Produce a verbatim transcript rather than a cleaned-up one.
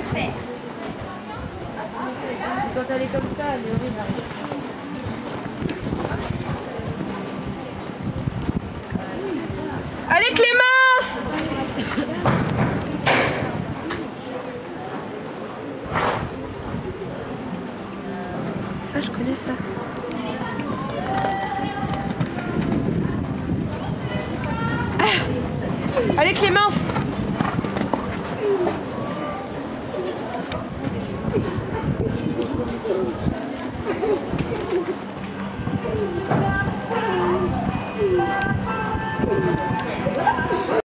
Quand elle est comme ça, elle est horrible. Allez Clémence! Ah, je connais ça. Ah. Allez Clémence!